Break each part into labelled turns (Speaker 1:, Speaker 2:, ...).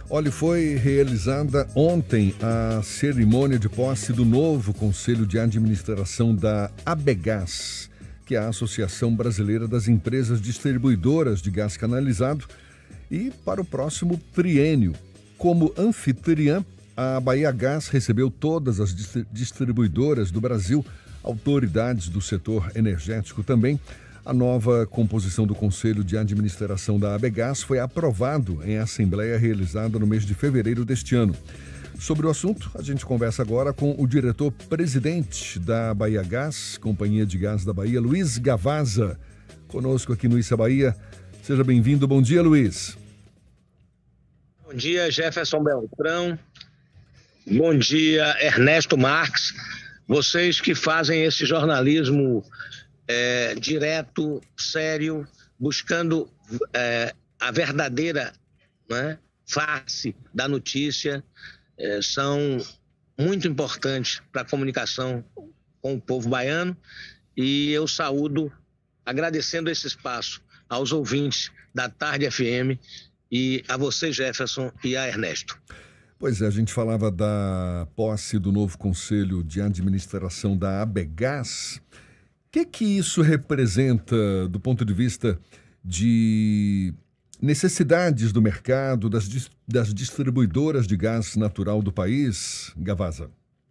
Speaker 1: Olha, foi realizada ontem a cerimônia de posse do novo Conselho de Administração da ABGás, que é a Associação Brasileira das Empresas Distribuidoras de Gás Canalizado, e para o próximo triênio. Como anfitriã, a Bahiagás recebeu todas as distribuidoras do Brasil, autoridades do setor energético também. A nova composição do Conselho de Administração da ABGás foi aprovado em assembleia realizada no mês de fevereiro deste ano. Sobre o assunto, a gente conversa agora com o diretor-presidente da Bahiagás, Companhia de Gás da Bahia, Luiz Gavazza, conosco aqui no Issa Bahia. Seja bem-vindo. Bom dia, Luiz.
Speaker 2: Bom dia, Jefferson Beltrão. Bom dia, Ernesto Marques. Vocês que fazem esse jornalismo direto, sério, buscando a verdadeira, né, face da notícia, são muito importantes para a comunicação com o povo baiano, e eu saúdo, agradecendo esse espaço aos ouvintes da Tarde FM e a você, Jefferson, e a Ernesto.
Speaker 1: Pois é, a gente falava da posse do novo Conselho de Administração da ABGás. O que isso representa do ponto de vista de necessidades do mercado, das distribuidoras de gás natural do país, Gavazza?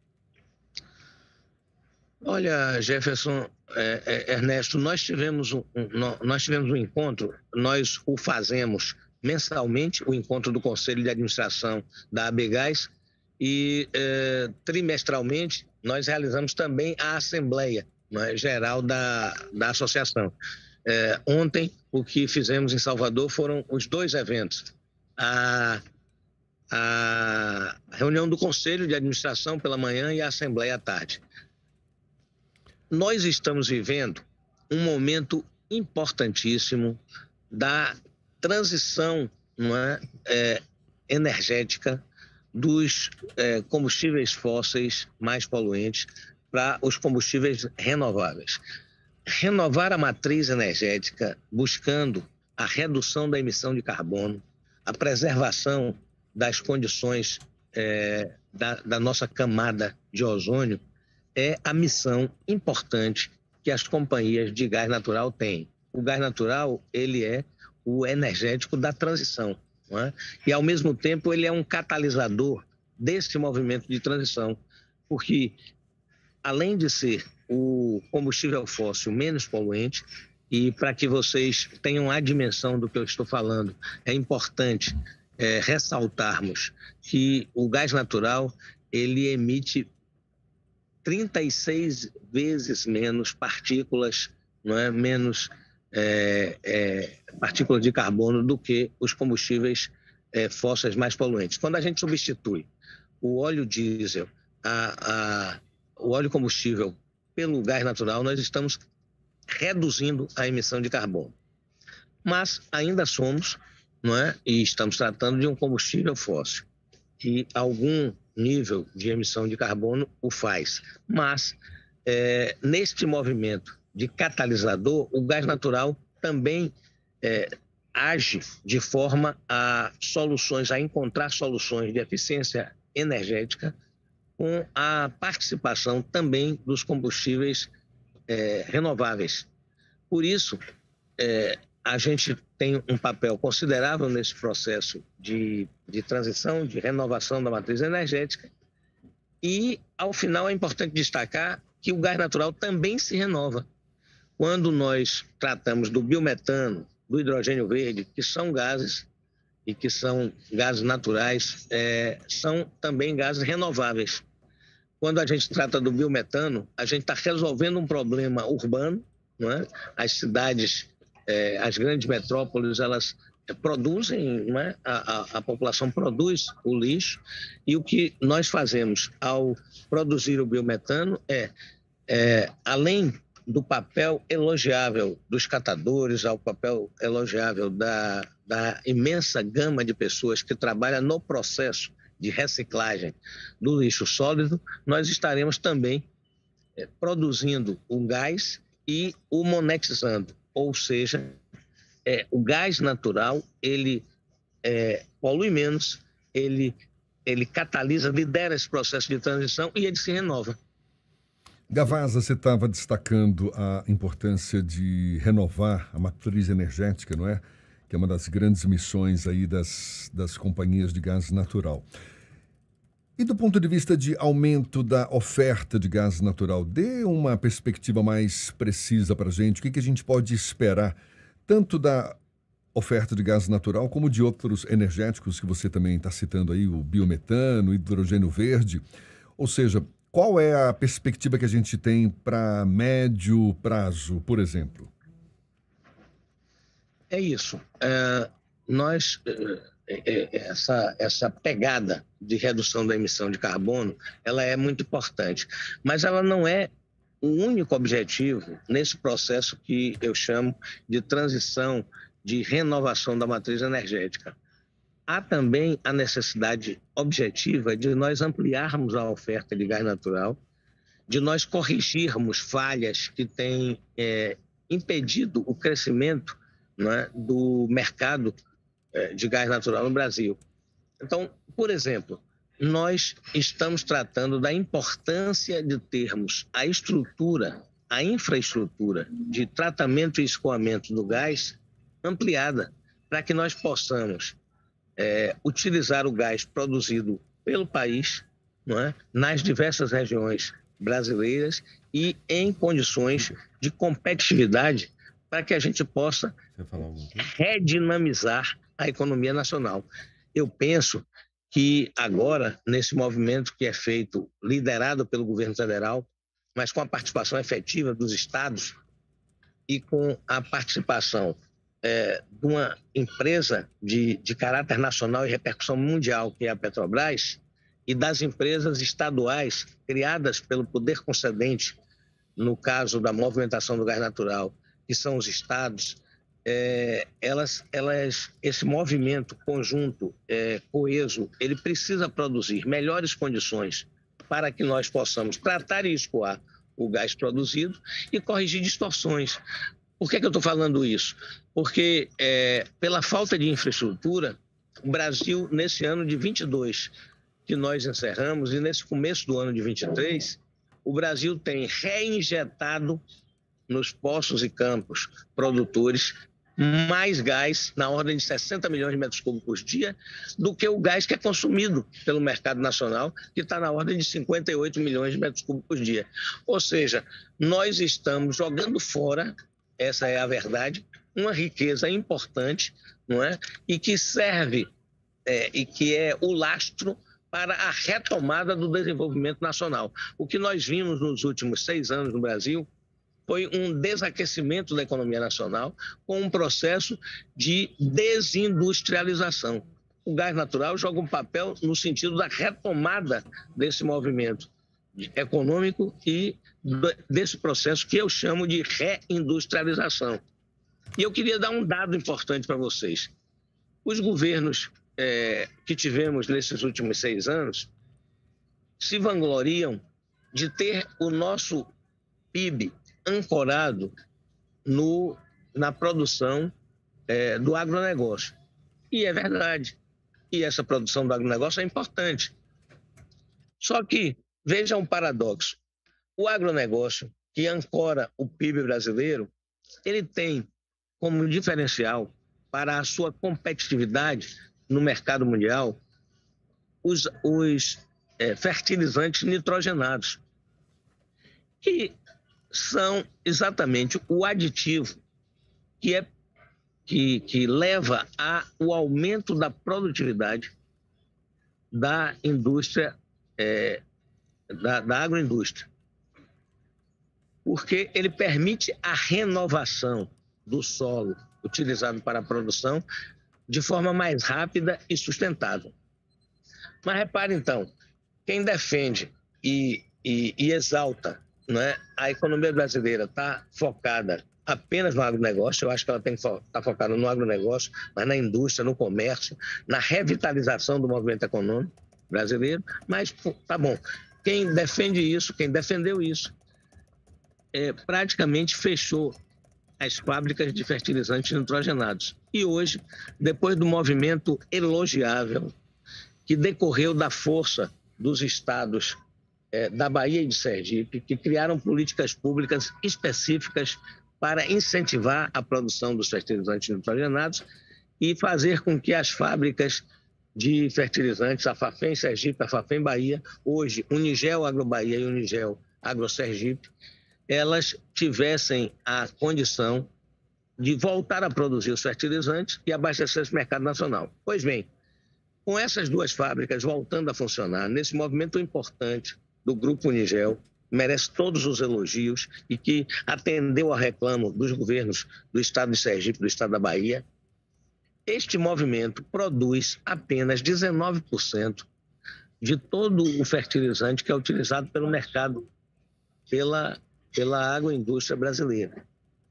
Speaker 2: Olha, Jefferson, Ernesto, nós tivemos um encontro, nós o fazemos mensalmente, o encontro do Conselho de Administração da ABGás, e trimestralmente nós realizamos também a Assembleia, né, Geral da Associação. Ontem, o que fizemos em Salvador foram os dois eventos. A reunião do Conselho de Administração pela manhã e a Assembleia à tarde. Nós estamos vivendo um momento importantíssimo da transição, não é, energética dos combustíveis fósseis mais poluentes para os combustíveis renováveis. Renovar a matriz energética buscando a redução da emissão de carbono, a preservação das condições da nossa camada de ozônio é a missão importante que as companhias de gás natural têm. O gás natural, ele é o energético da transição, não é? E, ao mesmo tempo, ele é um catalisador desse movimento de transição, porque, além de ser o combustível fóssil menos poluente, e para que vocês tenham a dimensão do que eu estou falando, é importante ressaltarmos que o gás natural, ele emite 36 vezes menos partículas, não é? Menos partículas de carbono do que os combustíveis fósseis mais poluentes. Quando a gente substitui o óleo diesel, o óleo combustível pelo gás natural, nós estamos reduzindo a emissão de carbono. Mas ainda somos, não é? E estamos tratando de um combustível fóssil, que algum nível de emissão de carbono o faz. Mas, neste movimento de catalisador, o gás natural também age de forma a encontrar soluções de eficiência energética com a participação também dos combustíveis renováveis. Por isso, a gente tem um papel considerável nesse processo de transição, de renovação da matriz energética, e, ao final, é importante destacar que o gás natural também se renova. Quando nós tratamos do biometano, do hidrogênio verde, que são gases e que são gases naturais, são também gases renováveis. Quando a gente trata do biometano, a gente está resolvendo um problema urbano, não é? As cidades, as grandes metrópoles, elas produzem, não é? A população produz o lixo, e o que nós fazemos ao produzir o biometano além do papel elogiável dos catadores, ao papel elogiável da imensa gama de pessoas que trabalham no processo de reciclagem do lixo sólido, nós estaremos também produzindo o gás e o monetizando, ou seja, o gás natural, ele polui menos ele catalisa, lidera esse processo de transição e ele se renova.
Speaker 1: Gavazza, você estava destacando a importância de renovar a matriz energética, não é? Que é uma das grandes missões aí das companhias de gás natural. E do ponto de vista de aumento da oferta de gás natural, dê uma perspectiva mais precisa para a gente. O que a gente pode esperar, tanto da oferta de gás natural como de outros energéticos que você também está citando aí, o biometano, o hidrogênio verde. Ou seja, qual é a perspectiva que a gente tem para médio prazo, por exemplo?
Speaker 2: É isso. Essa pegada de redução da emissão de carbono, ela é muito importante, mas ela não é o único objetivo nesse processo que eu chamo de transição, de renovação da matriz energética. Há também a necessidade objetiva de nós ampliarmos a oferta de gás natural, de nós corrigirmos falhas que têm impedido o crescimento, né, do mercado de gás natural no Brasil. Então, por exemplo, nós estamos tratando da importância de termos a infraestrutura de tratamento e escoamento do gás ampliada, para que nós possamos utilizar o gás produzido pelo país, não é, nas diversas regiões brasileiras e em condições de competitividade para que a gente possa redinamizar a economia nacional. Eu penso que agora, nesse movimento que é feito, liderado pelo governo federal, mas com a participação efetiva dos estados e com a participação de uma empresa de caráter nacional e repercussão mundial, que é a Petrobras, e das empresas estaduais criadas pelo poder concedente, no caso da movimentação do gás natural, que são os estados, esse movimento conjunto, coeso, ele precisa produzir melhores condições para que nós possamos tratar e escoar o gás produzido e corrigir distorções. Por que eu estou falando isso? Porque, pela falta de infraestrutura, o Brasil, nesse ano de 22, que nós encerramos, e nesse começo do ano de 23, o Brasil tem reinjetado nos poços e campos produtores mais gás, na ordem de 60 milhões de metros cúbicos por dia, do que o gás que é consumido pelo mercado nacional, que está na ordem de 58 milhões de metros cúbicos por dia. Ou seja, nós estamos jogando fora, essa é a verdade, uma riqueza importante, não é? E que serve, e que é o lastro para a retomada do desenvolvimento nacional. O que nós vimos nos últimos 6 anos no Brasil foi um desaquecimento da economia nacional com um processo de desindustrialização. O gás natural joga um papel no sentido da retomada desse movimento econômico e desse processo que eu chamo de reindustrialização. E eu queria dar um dado importante para vocês. Os governos que tivemos nesses últimos 6 anos se vangloriam de ter o nosso PIB ancorado na produção do agronegócio. E é verdade. E essa produção do agronegócio é importante. Só que, veja um paradoxo. O agronegócio, que ancora o PIB brasileiro, ele tem como diferencial para a sua competitividade no mercado mundial os fertilizantes nitrogenados, que são exatamente o aditivo que leva ao aumento da produtividade da indústria, da agroindústria. Porque ele permite a renovação do solo utilizado para a produção de forma mais rápida e sustentável. Mas repare então, quem defende e exalta, né, a economia brasileira está focada apenas no agronegócio. Eu acho que ela tem que estar focada no agronegócio, mas na indústria, no comércio, na revitalização do movimento econômico brasileiro. Mas, tá bom, quem defende isso, quem defendeu isso, praticamente fechou as fábricas de fertilizantes nitrogenados. E hoje, depois do movimento elogiável que decorreu da força dos estados da Bahia e de Sergipe, que criaram políticas públicas específicas para incentivar a produção dos fertilizantes nitrogenados e fazer com que as fábricas de fertilizantes, a Fafem Sergipe, a Fafem Bahia, hoje Unigel Agrobahia e Unigel AgroSergipe, elas tivessem a condição de voltar a produzir os fertilizantes e abastecer esse mercado nacional. Pois bem, com essas duas fábricas voltando a funcionar, nesse movimento importante do Grupo Unigel, merece todos os elogios e que atendeu ao reclamo dos governos do estado de Sergipe, do estado da Bahia, este movimento produz apenas 19% de todo o fertilizante que é utilizado pelo mercado, pela agroindústria brasileira.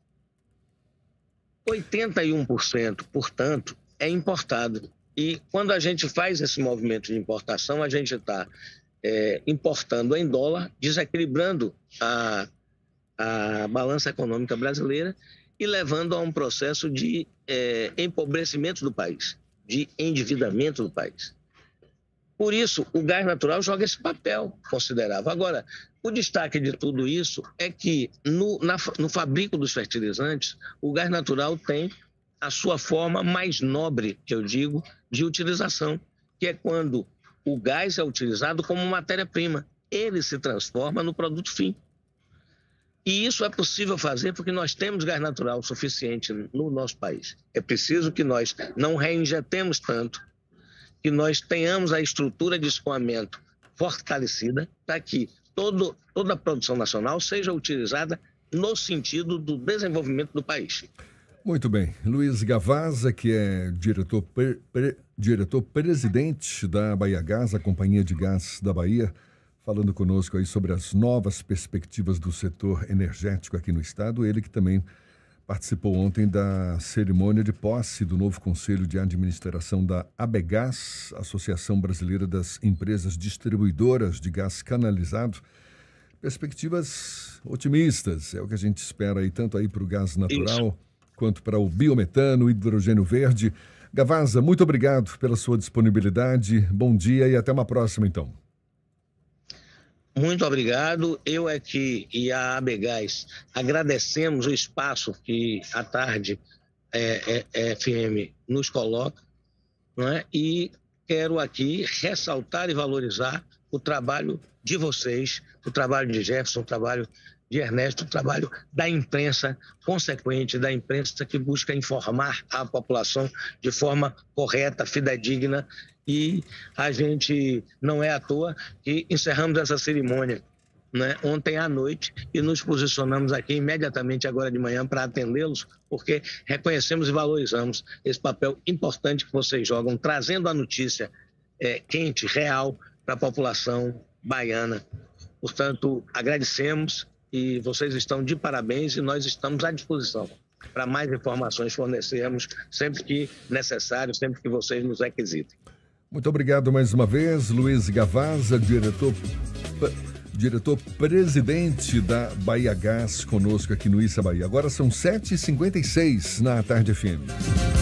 Speaker 2: 81%, portanto, é importado. E quando a gente faz esse movimento de importação, a gente está importando em dólar, desequilibrando a balança econômica brasileira e levando a um processo de empobrecimento do país, de endividamento do país. Por isso, o gás natural joga esse papel considerável. Agora, o destaque de tudo isso é que no fabrico dos fertilizantes, o gás natural tem a sua forma mais nobre, que eu digo, de utilização, que é quando o gás é utilizado como matéria-prima. Ele se transforma no produto fim. E isso é possível fazer porque nós temos gás natural suficiente no nosso país. É preciso que nós não reinjetemos tanto, que nós tenhamos a estrutura de escoamento fortalecida para que toda a produção nacional seja utilizada no sentido do desenvolvimento do país.
Speaker 1: Muito bem. Luiz Gavazza, que é diretor-presidente da Bahia Gás, a Companhia de Gás da Bahia, falando conosco aí sobre as novas perspectivas do setor energético aqui no estado. Ele que também participou ontem da cerimônia de posse do novo Conselho de Administração da ABGás, Associação Brasileira das Empresas Distribuidoras de Gás Canalizado. Perspectivas otimistas, é o que a gente espera aí, tanto aí para o gás natural quanto para o biometano, hidrogênio verde. Gavazza, muito obrigado pela sua disponibilidade. Bom dia e até uma próxima, então.
Speaker 2: Muito obrigado. Eu e a ABGás agradecemos o espaço que a Tarde FM nos coloca, não é? E quero aqui ressaltar e valorizar o trabalho de vocês, o trabalho de Jefferson, o trabalho de Ernesto, o trabalho da imprensa consequente, da imprensa que busca informar a população de forma correta, fidedigna. E a gente não é à toa que encerramos essa cerimônia, né, ontem à noite e nos posicionamos aqui imediatamente agora de manhã para atendê-los, porque reconhecemos e valorizamos esse papel importante que vocês jogam, trazendo a notícia quente, real, para a população baiana. Portanto, agradecemos e vocês estão de parabéns e nós estamos à disposição para mais informações fornecermos sempre que necessário, sempre que vocês nos requisitem.
Speaker 1: Muito obrigado mais uma vez, Luiz Gavazza, diretor-presidente da Bahia Gás, conosco aqui no Issa Bahia. Agora são 7h56 na Tarde FM.